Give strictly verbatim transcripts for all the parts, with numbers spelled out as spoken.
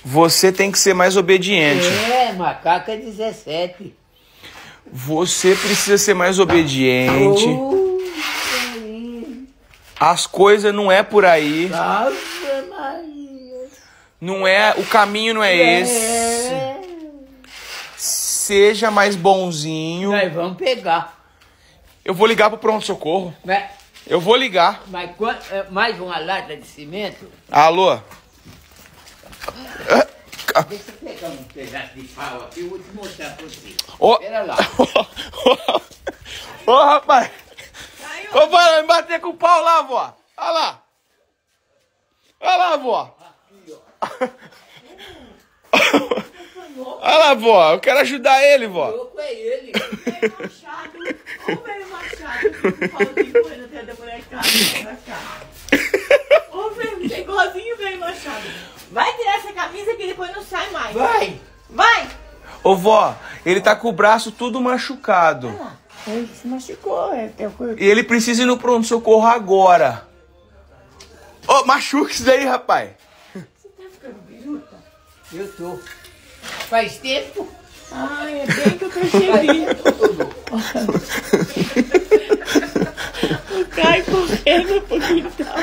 Você tem que ser mais obediente. É, macaco é dezessete. Você precisa ser mais obediente. Oh, As coisas não é por aí. Ave Maria. Não é, o caminho não é esse. É. Seja mais bonzinho. Nós vamos pegar. Eu vou ligar pro pronto-socorro. Mas, Eu vou ligar. mas quant- é, mais uma lata de cimento? Alô? Deixa eu pegar um pedaço de pau aqui, eu vou te mostrar pra você. Ô, Espera lá. ô, rapaz. Ô, vai me bater com o pau lá, vó. Olha lá. Olha lá, vó. Olha lá, vó. Eu quero ajudar ele, vó. Louco é ele. Velho Machado, ô velho Machado, o pauzinho foi no teto da molecada, pra cá. Ô velho, é igualzinho o velho Machado. Vai tirar essa camisa que depois não sai mais. Vai. Vai! Ô, vó, ele tá com o braço tudo machucado. Olha lá, ele se machucou, é teu corpo. E ele precisa ir no pronto-socorro agora. Ô, machuca isso daí, rapaz. Você tá ficando biruta? Eu tô. Faz tempo. Ai, é bem que eu percebi. O Caio correndo pro quintal.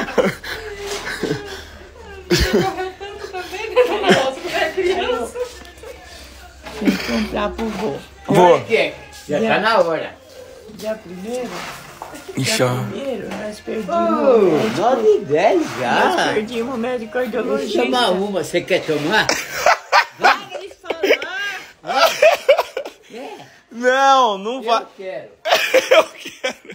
Você correu tanto também, né? Nossa, quando era criança. Tem que comprar pro vô. Vô. Vai, que? Já tá na hora. Dia primeiro, Ixi, dia ó. primeiro, nós perdimos Oh, o médico. nove e dez Nós já. perdimos o médico Vou cardiologista. chamar uma, você quer tomar? Para de falar. É, Não, não eu vai. quero. Eu quero.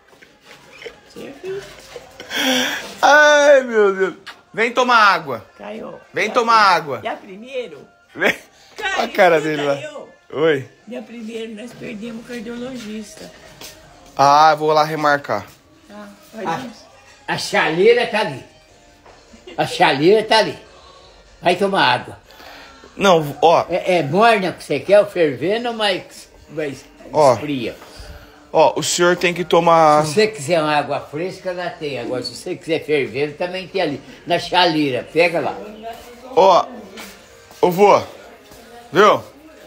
Ai, meu Deus. Vem tomar água. Caio. Vem dia tomar prim- água. Dia primeiro. Vem. Caio, Olha a cara escuta dele lá. eu. Oi. Dia primeiro nós perdemos o cardiologista. Ah, vou lá remarcar. Tá? Faz Ah. isso. A chaleira tá ali. A chaleira tá ali. Vai tomar água. Não, ó, É, é morna que você quer, ou fervendo, mas, mas Ó. fria. ó, o senhor tem que tomar. Se você quiser uma água fresca, lá tem. Agora, se você quiser fervendo, também tem ali. Na chaleira, pega lá. Ó, ô vô, viu?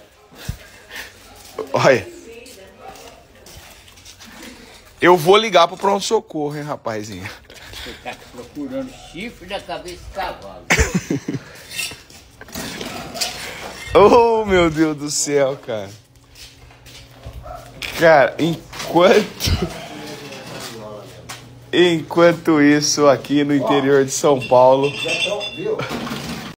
Olha. Eu vou ligar pro pronto-socorro, hein, rapazinho. Você tá procurando chifre na cabeça de cavalo. Oh, meu Deus do céu, cara. Cara, enquanto... Enquanto isso, aqui no interior de São Paulo...